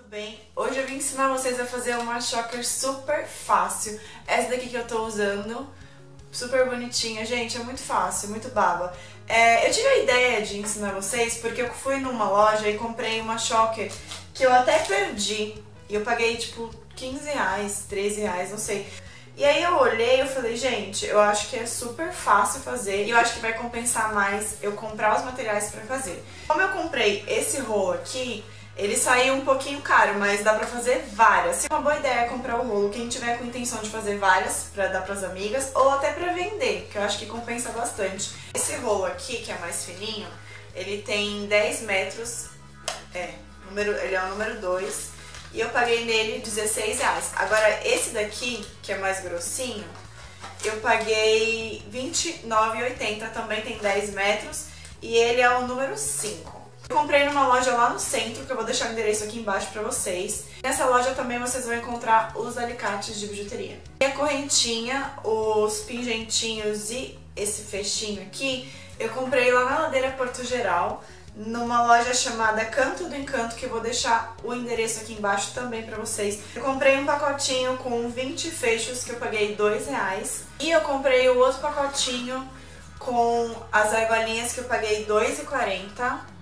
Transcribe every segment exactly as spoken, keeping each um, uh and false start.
bem? Hoje eu vim ensinar vocês a fazer uma choker super fácil. Essa daqui que eu tô usando, super bonitinha, gente, é muito fácil, muito baba. É, eu tive a ideia de ensinar vocês porque eu fui numa loja e comprei uma choker que eu até perdi. E eu paguei tipo quinze reais, treze reais, não sei. E aí eu olhei e eu falei, gente, eu acho que é super fácil fazer e eu acho que vai compensar mais eu comprar os materiais pra fazer. Como eu comprei esse rolo aqui, ele saiu um pouquinho caro, mas dá pra fazer várias. Uma boa ideia é comprar o rolo, quem tiver com intenção de fazer várias pra dar pras amigas ou até pra vender, que eu acho que compensa bastante. Esse rolo aqui, que é mais fininho, ele tem dez metros, é, número, ele é o número dois. E eu paguei nele dezesseis reais. Agora esse daqui, que é mais grossinho, eu paguei vinte e nove reais e oitenta centavos, também tem dez metros e ele é o número cinco. Eu comprei numa loja lá no centro, que eu vou deixar o endereço aqui embaixo pra vocês. Nessa loja também vocês vão encontrar os alicates de bijuteria. E a correntinha, os pingentinhos e esse fechinho aqui, eu comprei lá na Ladeira Porto Geral, numa loja chamada Canto do Encanto, que eu vou deixar o endereço aqui embaixo também pra vocês. Eu comprei um pacotinho com vinte fechos, que eu paguei dois reais. E eu comprei o outro pacotinho com as argolinhas, que eu paguei dois reais e quarenta centavos.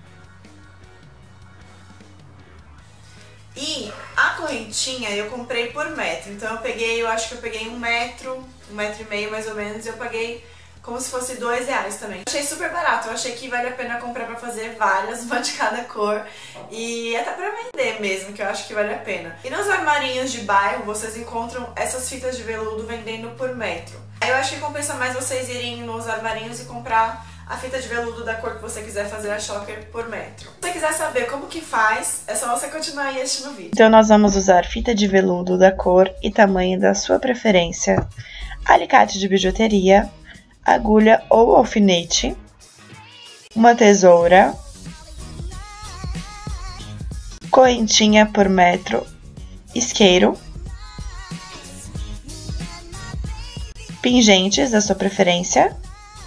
E a correntinha eu comprei por metro, então eu peguei, eu acho que eu peguei um metro, um metro e meio mais ou menos, e eu paguei como se fosse dois reais também. Achei super barato, eu achei que vale a pena comprar pra fazer várias, uma de cada cor. E até pra vender mesmo, que eu acho que vale a pena. E nos armarinhos de bairro, vocês encontram essas fitas de veludo vendendo por metro. Aí eu acho que compensa mais vocês irem nos armarinhos e comprar a fita de veludo da cor que você quiser fazer a choker por metro. Se você quiser saber como que faz, é só você continuar aí assistindo o vídeo. Então nós vamos usar fita de veludo da cor e tamanho da sua preferência, alicate de bijuteria, agulha ou alfinete, uma tesoura, correntinha por metro, isqueiro, pingentes da sua preferência,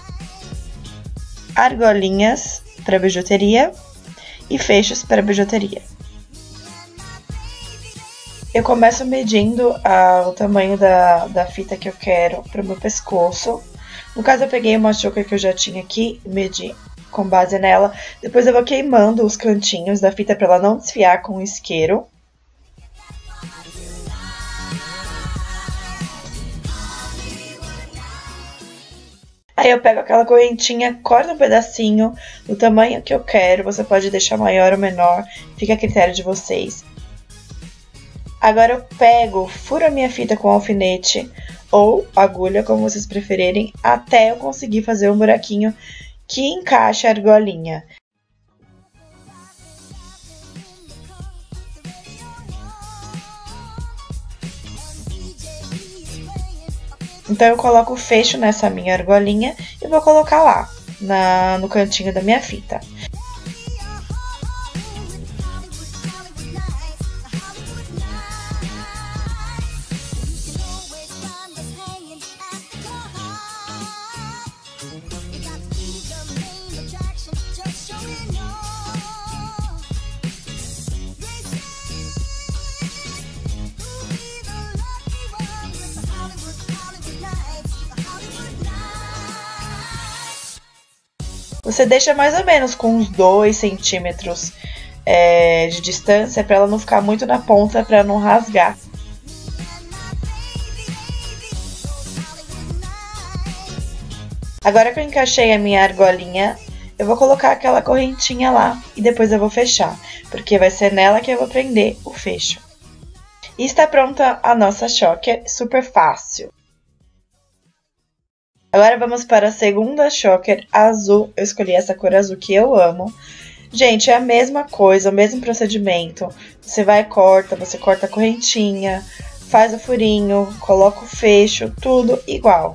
argolinhas para bijuteria e fechos para bijuteria. Eu começo medindo ah, o tamanho da, da fita que eu quero para o meu pescoço. No caso, eu peguei uma choker que eu já tinha aqui e medi com base nela. Depois eu vou queimando os cantinhos da fita para ela não desfiar com o isqueiro. Aí eu pego aquela correntinha, corto um pedacinho do tamanho que eu quero. Você pode deixar maior ou menor, fica a critério de vocês. Agora eu pego, furo a minha fita com alfinete ou agulha, como vocês preferirem, até eu conseguir fazer um buraquinho que encaixe a argolinha. Então eu coloco o fecho nessa minha argolinha e vou colocar lá, na, no cantinho da minha fita. Você deixa mais ou menos com uns dois centímetros é, de distância para ela não ficar muito na ponta, para não rasgar. Agora que eu encaixei a minha argolinha, eu vou colocar aquela correntinha lá e depois eu vou fechar, porque vai ser nela que eu vou prender o fecho. E está pronta a nossa choker, super fácil. Agora vamos para a segunda choker azul. Eu escolhi essa cor azul que eu amo. Gente, é a mesma coisa, o mesmo procedimento. Você vai e corta, você corta a correntinha, faz o furinho, coloca o fecho, tudo igual.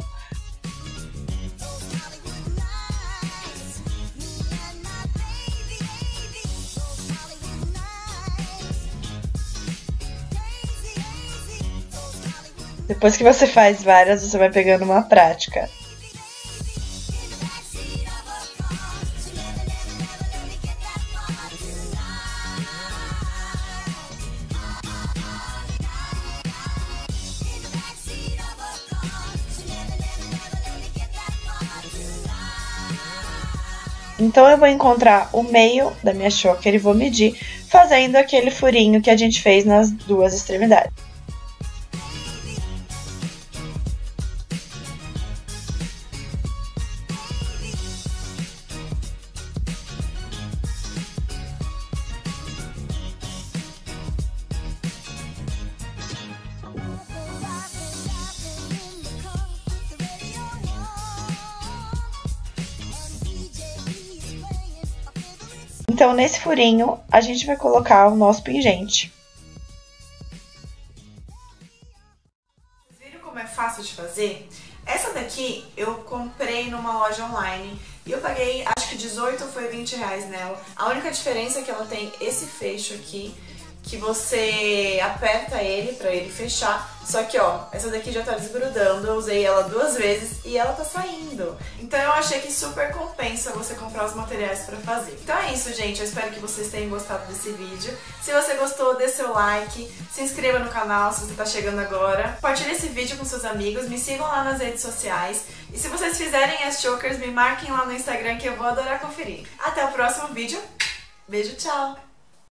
Depois que você faz várias, você vai pegando uma prática. Então eu vou encontrar o meio da minha choker e vou medir, fazendo aquele furinho que a gente fez nas duas extremidades. Então, nesse furinho, a gente vai colocar o nosso pingente. Vocês viram como é fácil de fazer? Essa daqui eu comprei numa loja online e eu paguei acho que dezoito ou foi vinte reais nela. A única diferença é que ela tem esse fecho aqui, que você aperta ele pra ele fechar. Só que ó, essa daqui já tá desgrudando, eu usei ela duas vezes e ela tá saindo. Então eu achei que super compensa você comprar os materiais pra fazer. Então é isso, gente, eu espero que vocês tenham gostado desse vídeo. Se você gostou, dê seu like, se inscreva no canal se você tá chegando agora. Compartilhe esse vídeo com seus amigos, me sigam lá nas redes sociais. E se vocês fizerem as chokers, me marquem lá no Instagram que eu vou adorar conferir. Até o próximo vídeo. Beijo, tchau!